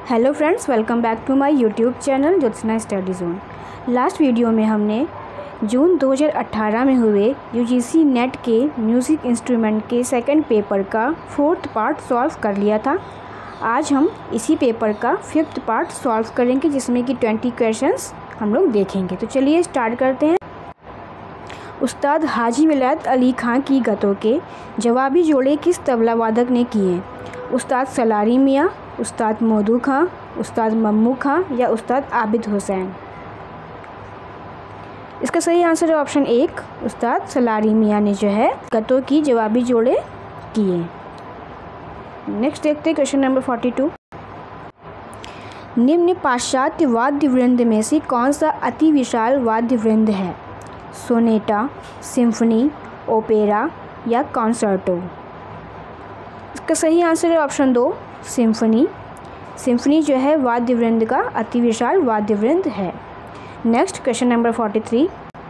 Hello friends, welcome back to my YouTube channel Jyotsna study zone. Last video में हमने June 2018 में हुए UGC NET के म्यूज़िक इंस्ट्रूमेंट के सेकंड पेपर का फोर्थ पार्ट सॉल्व कर लिया था। आज हम इसी पेपर का फिफ्थ पार्ट सॉल्व करेंगे, जिसमें कि 20 क्वेश्चंस हम लोग देखेंगे। तो चलिए स्टार्ट करते हैं। उस्ताद हाजी विलायत अली खां की गतों के जवाबी जोड़े किस तबला वादक ने किए? उस्ताद सलारी मियाँ, उस्ताद मोदू खां, उस्ताद मम्मू खां या उस्ताद आबिद हुसैन? इसका सही आंसर है ऑप्शन 1, उस्ताद सलारी मियाँ ने जो है गतों की जवाबी जोड़े किए। नेक्स्ट देखते हैं क्वेश्चन नंबर 42। निम्न पाश्चात्य वाद्य वृंद में से कौन सा अति विशाल वाद्य वृंद है? सोनेटा, सिम्फनी, ओपेरा या कॉन्सर्टो? इसका सही आंसर है ऑप्शन 2, सिम्फनी। सिम्फनी जो है वाद्य वृंद का अति विशाल वाद्य वृंद है। Next question number 43।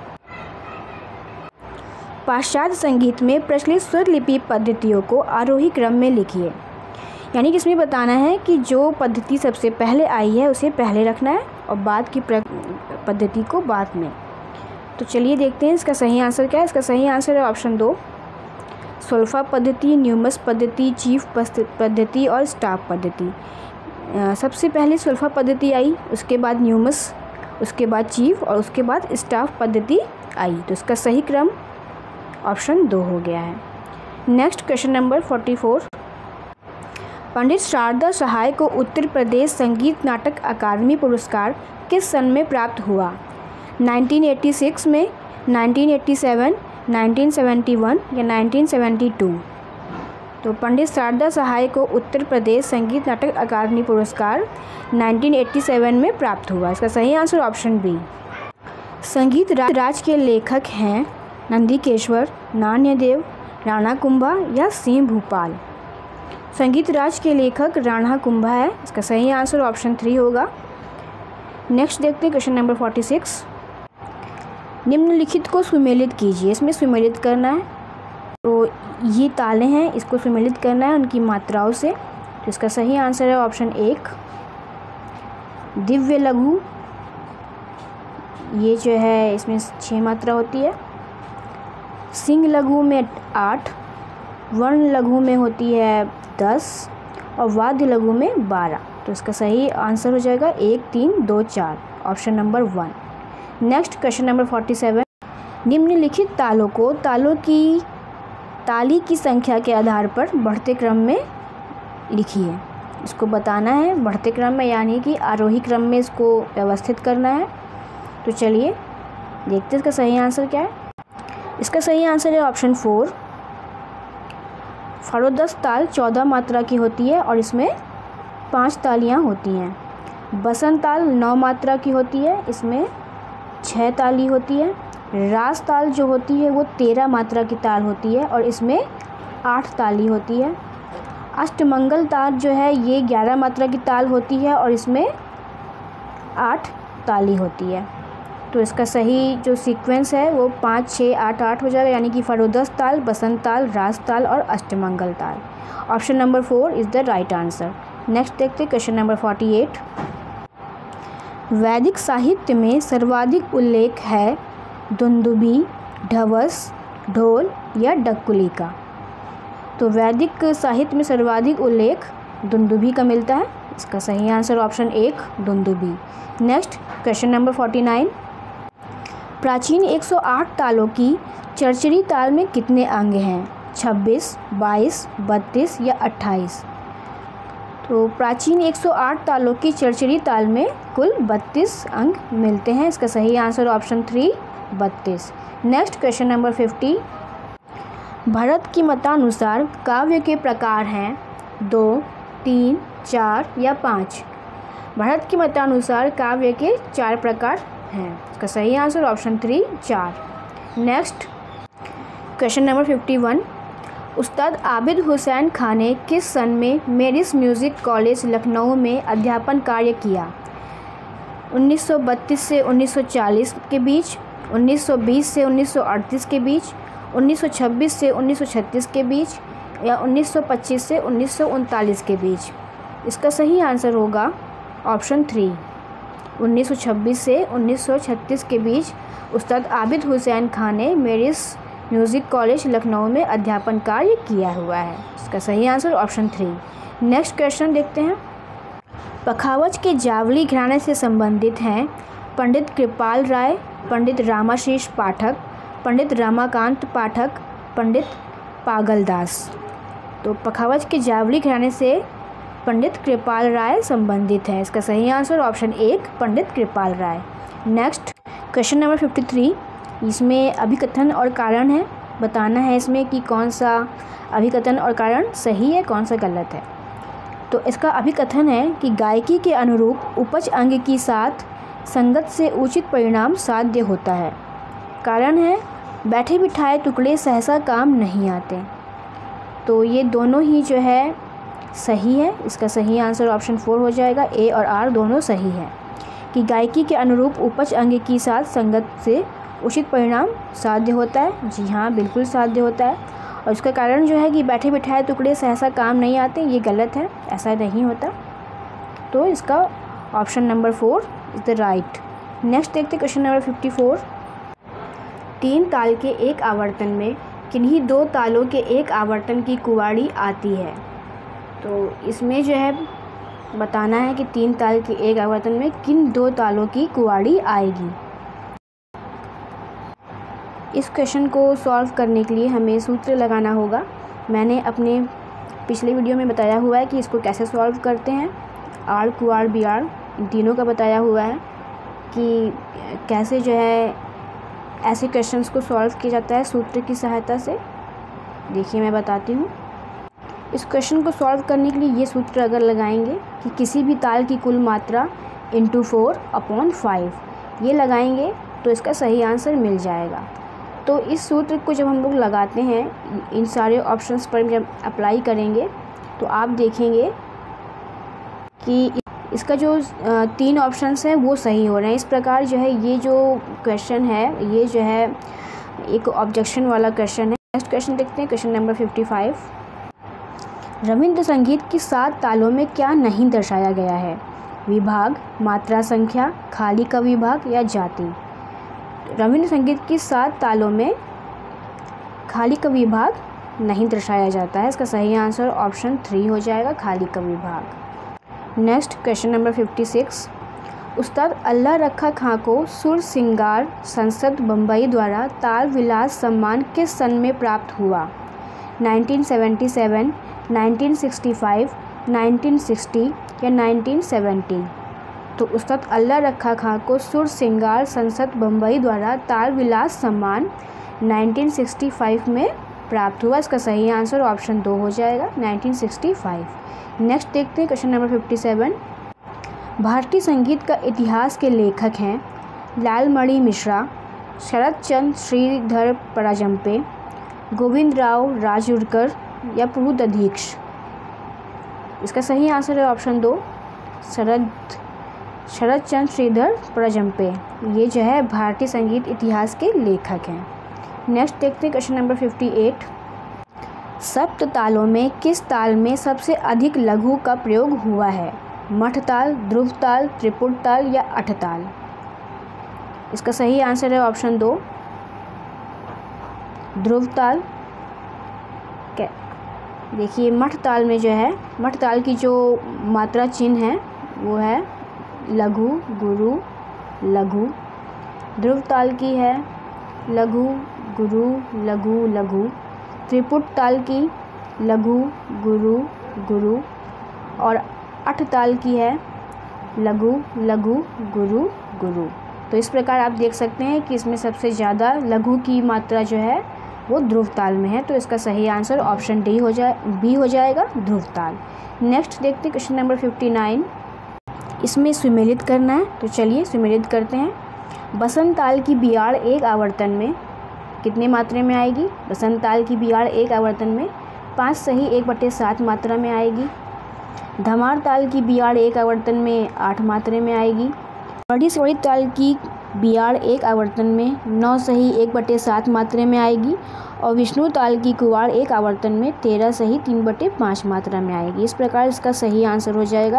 पाश्चात्य संगीत में प्रचलित स्वरलिपि पद्धतियों को आरोही क्रम में लिखिए। यानी कि इसमें बताना है कि जो पद्धति सबसे पहले आई है उसे पहले रखना है और बाद की पद्धति को बाद में। तो चलिए देखते हैं इसका सही आंसर क्या है। इसका सही आंसर है ऑप्शन 2, सोल्फा पद्धति, न्यूमस पद्धति, चीफ पद्धति और स्टाफ पद्धति। सबसे पहले सोल्फा पद्धति आई, उसके बाद न्यूमस, उसके बाद चीफ और उसके बाद स्टाफ पद्धति आई। तो इसका सही क्रम ऑप्शन 2 हो गया है। Next question number 44। Pandit Sharda Sahay को उत्तर प्रदेश संगीत नाटक अकादमी पुरस्कार किस सन में प्राप्त हुआ? 1986 में, 1987, 1971 या 1972? तो पंडित शारदा सहाय को उत्तर प्रदेश संगीत नाटक अकादमी पुरस्कार 1987 में प्राप्त हुआ। इसका सही आंसर ऑप्शन बी। संगीत राज के लेखक हैं नंदीकेश्वर, नान्यदेव, राणा कुंभा या सिंह भूपाल? संगीत राज के लेखक राणा कुंभा है। इसका सही आंसर ऑप्शन 3 होगा। नेक्स्ट देखते हैं क्वेश्चन नंबर 46। निम्नलिखित को सुमेलित कीजिए। इसमें सुमेलित करना है, तो ये ताले हैं, इसको सुमेलित करना है उनकी मात्राओं से। तो इसका सही आंसर है ऑप्शन 1, दिव्य लघु। ये जो है इसमें 6 मात्रा होती है। सिंह लघु में 8, वर्ण लघु में होती है 10 और वाद्य लघु में 12। तो इसका सही आंसर हो जाएगा 1, 3, 2, 4, option number 1। Next question number 47। निम्नलिखित तालों को ताली की संख्या के आधार पर बढ़ते क्रम में लिखिए। इसको बताना है बढ़ते क्रम में, यानी कि आरोही क्रम में इसको व्यवस्थित करना है। तो चलिए देखते हैं इसका सही आंसर क्या है। इसका सही आंसर है ऑप्शन 4, फरोदस ताल 14 मात्रा की होती है और इसमें 5 तालियाँ होती हैं। बसंत ताल 9 मात्रा की होती है, इसमें 6 ताली होती है। रास ताल जो होती है वो 13 मात्रा की ताल होती है और इसमें 8 ताली होती है। अष्टमंगल ताल जो है ये 11 मात्रा की ताल होती है और इसमें 8 ताली होती है। तो इसका सही जो सीक्वेंस है वो 5, 6, 8, 8 हो जाएगा, यानी कि फरोदस ताल, बसंत ताल, रास ताल और अष्टमंगल ताल। Option number 4 is the right answer. Next देखते हैं क्वेश्चन नंबर 48। वैदिक साहित्य में सर्वाधिक उल्लेख है दुंदुभी, ढवस, ढोल या डक्कुली का? तो वैदिक साहित्य में सर्वाधिक उल्लेख दुंदुभी का मिलता है। इसका सही आंसर ऑप्शन 1, दुंदुभी। Next question number 49। प्राचीन 108 तालों की चरचरी ताल में कितने अंग हैं? 26, 22, 32 या 28? तो प्राचीन 108 तालों की चरचरी ताल में कुल 32 अंग मिलते हैं। इसका सही answer option 3, 32। Next question number 50। Bharat की मतानुसार काव्य के प्रकार हैं 2, 3, 4 या 5? भरत की मतानुसार काव्य के 4 प्रकार हैं। इसका सही answer option 3, 4। Next question number 51। Ustad Abid Hussain खां ने किस सन में मेरिस म्यूज़िक कॉलेज लखनऊ में अध्यापन कार्य किया? 1932 से 1940 के बीच, 1920 से 1938 के बीच, 1926 से 1936 के बीच या 1925 से 1939 के बीच? इसका सही आंसर होगा ऑप्शन 3। 1926 से 1936 के बीच उस्ताद आबिद हुसैन खान ने मेरिस म्यूज़िक कॉलेज लखनऊ में अध्यापन कार्य किया हुआ है। इसका सही आंसर ऑप्शन 3। नेक्स्ट क्वेश्चन देखते हैं। पखावज के जावली घराने से संबंधित हैं पंडित कृपाल राय, पंडित रामाशीष पाठक, पंडित रमाकांत पाठक, पंडित पागलदास। तो पखावज के जावली घराने से पंडित कृपाल राय संबंधित है। इसका सही answer option 1 Pandit Kripal Rai. Next question number 53। इसमें अभिकथन और कारण है, बताना है इसमें कि कौन सा अभिकथन और कारण सही है, कौन सा गलत है। तो इसका अभिकथन है कि गायकी के अनुरूप उपज अंग की साथ संगत से उचित परिणाम साध्य होता है। कारण है बैठे बिठाए टुकड़े सहसा काम नहीं आते। तो ये दोनों ही जो है सही है। इसका सही आंसर ऑप्शन 4 हो जाएगा। ए और आर दोनों सही है कि गायकी के अनुरूप उपज अंग की साथ संगत से उचित परिणाम साध्य होता है। जी हाँ, बिल्कुल साध्य होता है। और उसका कारण जो है कि बैठे बिठाए टुकड़े सहसा काम नहीं आते, ये गलत है, ऐसा नहीं होता। तो इसका option number 4 is the right. Next देखते हैं क्वेश्चन नंबर 54। 3 ताल के एक आवर्तन में किन्हीं 2 तालों के एक आवर्तन की कुवाड़ी आती है। तो इसमें जो है बताना है कि 3 ताल के एक आवर्तन में किन 2 तालों की कुवाड़ी आएगी। इस क्वेश्चन को सॉल्व करने के लिए हमें सूत्र लगाना होगा। मैंने अपने पिछले वीडियो में बताया हुआ है कि इसको कैसे सॉल्व करते हैं। आड़, कुआड़, बियाड़ इन तीनों का बताया हुआ है कि कैसे जो है ऐसे क्वेश्चंस को सॉल्व किया जाता है सूत्र की सहायता से। देखिए मैं बताती हूँ। इस क्वेश्चन को सॉल्व करने के लिए ये सूत्र अगर लगाएंगे कि किसी भी ताल की कुल मात्रा इंटू 4/5 ये लगाएंगे तो इसका सही आंसर मिल जाएगा। तो इस सूत्र को जब हम लोग लगाते हैं, इन सारे ऑप्शंस पर जब अप्लाई करेंगे तो आप देखेंगे कि इसका जो 3 ऑप्शंस हैं वो सही हो रहे हैं। इस प्रकार जो है ये जो क्वेश्चन है ये जो है एक ऑब्जेक्शन वाला क्वेश्चन है। नेक्स्ट क्वेश्चन देखते हैं, क्वेश्चन नंबर 55। रविंद्र संगीत की 7 तालों में क्या नहीं दर्शाया गया है? विभाग, मात्रा संख्या, खाली का विभाग या जाति। रविंद्र संगीत की 7 तालों में खाली का विभाग नहीं दर्शाया जाता है। इसका सही आंसर ऑप्शन 3 हो जाएगा, खाली का विभाग। Next question number 56। उस्ताद अल्लाह रखा खां को सुर सिंगार संसद बम्बई द्वारा ताल विलास सम्मान किस सन में प्राप्त हुआ? 1977, 1965, 1960 या 1970। तो उस्ताद अल्लाह रखा खां को सुर सिंगार संसद बम्बई द्वारा ताल विलास सम्मान 1965 में प्राप्त हुआ। इसका सही आंसर ऑप्शन 2 हो जाएगा, 1965। नेक्स्ट देखते हैं क्वेश्चन नंबर 57। भारतीय संगीत का इतिहास के लेखक हैं लालमणि मिश्रा, शरद चंद्र श्रीधर पराजंपे, गोविंदराव राजूरकर या प्रभु दधीच। इसका सही आंसर है ऑप्शन 2, शरद चंद्र श्रीधर पराजंपे। ये जो है भारतीय संगीत इतिहास के लेखक हैं। नेक्स्ट देखते हैं क्वेश्चन नंबर 58। सप्त तालों में किस ताल में सबसे अधिक लघु का प्रयोग हुआ है? मठ ताल, ध्रुव ताल, त्रिपुट ताल या अठ ताल। इसका सही आंसर है ऑप्शन 2, ध्रुव ताल। देखिए मठ ताल में जो है, मठ ताल की जो मात्रा चिन्ह है वो है लघु, गुरु, लघु। ध्रुव ताल की है लघु, गुरु, लघु, लघु। त्रिपुट ताल की लघु, गुरु, गुरु। और अठ ताल की है लघु, लघु, गुरु, गुरु। तो इस प्रकार आप देख सकते हैं कि इसमें सबसे ज़्यादा लघु की मात्रा जो है वो ध्रुव ताल में है। तो इसका सही आंसर ऑप्शन बी हो जाएगा, ध्रुव ताल। नेक्स्ट देखते हैं क्वेश्चन नंबर 59। इसमें सुमेलित करना है, तो चलिए सुमेलित करते हैं। बसंत ताल की बियाड़ एक आवर्तन में कितने मात्रा में आएगी? बसंत ताल की बियाड़ एक आवर्तन में 5 सही 1/7 मात्रा में आएगी। धमार ताल की बियाड़ एक आवर्तन में 8 मात्रा में आएगी। बड़ी से बड़ी ताल की बियाड़ एक आवर्तन में 9 सही 1/7 मात्रा में आएगी। और विष्णु ताल की कुवाड़ एक आवर्तन में 13 सही 3/5 मात्रा में आएगी। इस प्रकार इसका सही आंसर हो जाएगा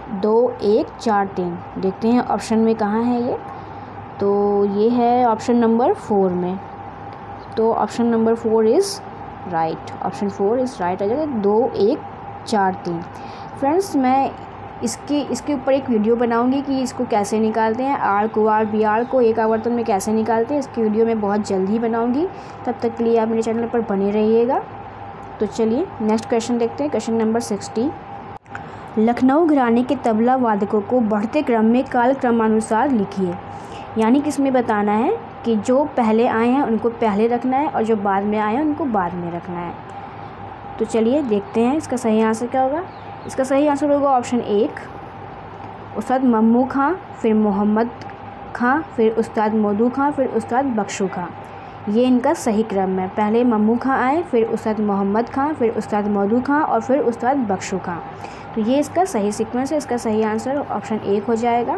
2 1 4 3। देखते हैं ऑप्शन में कहाँ है ये, तो ये है ऑप्शन नंबर 4 में। तो option number 4 is right, option 4 is right आ जाएगा 2 1 4 3। फ्रेंड्स मैं इसके ऊपर एक वीडियो बनाऊंगी कि इसको कैसे निकालते हैं, आर को आर बी आर को एक आवर्तन में कैसे निकालते हैं। इसकी वीडियो मैं बहुत जल्द ही बनाऊंगी, तब तक के लिए आप मेरे चैनल पर बने रहिएगा। तो चलिए नेक्स्ट क्वेश्चन देखते हैं, क्वेश्चन नंबर 60। लखनऊ घराने के तबला वादकों को बढ़ते क्रम में कालक्रमानुसार लिखिए। यानी कि इसमें बताना है कि जो पहले आए हैं उनको पहले रखना है और जो बाद में आए हैं उनको बाद में रखना है। तो चलिए देखते हैं इसका सही आंसर क्या होगा। इसका सही आंसर होगा ऑप्शन 1, उस्ताद मम्मू खां, फिर मोहम्मद खां, फिर उस्ताद मोदू खां, फिर उस्ताद बख्शू खां। ये इनका सही क्रम है। पहले मम्मू खां आए, फिर उस्ताद मोहम्मद खां, फिर उस्ताद मोदू खां और फिर उस्ताद बख्शू खां। तो ये इसका सही सीक्वेंस है। इसका सही आंसर ऑप्शन 1 हो जाएगा।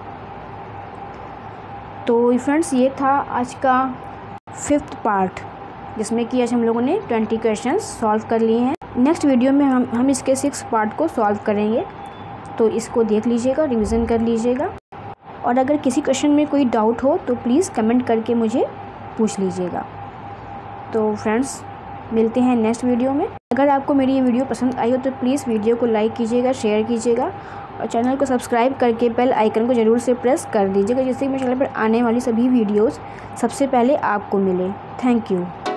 तो फ्रेंड्स ये था आज का 5th पार्ट, जिसमें कि आज हम लोगों ने 20 क्वेश्चंस सॉल्व कर लिए हैं। नेक्स्ट वीडियो में हम इसके 6th पार्ट को सॉल्व करेंगे, तो इसको देख लीजिएगा, रिवीजन कर लीजिएगा। और अगर किसी क्वेश्चन में कोई डाउट हो तो प्लीज़ कमेंट करके मुझे पूछ लीजिएगा। तो फ्रेंड्स मिलते हैं नेक्स्ट वीडियो में। अगर आपको मेरी ये वीडियो पसंद आई हो तो प्लीज़ वीडियो को लाइक कीजिएगा, शेयर कीजिएगा और चैनल को सब्सक्राइब करके बेल आइकन को ज़रूर से प्रेस कर दीजिएगा, जिससे मेरे चैनल पर आने वाली सभी वीडियोस सबसे पहले आपको मिले। Thank you.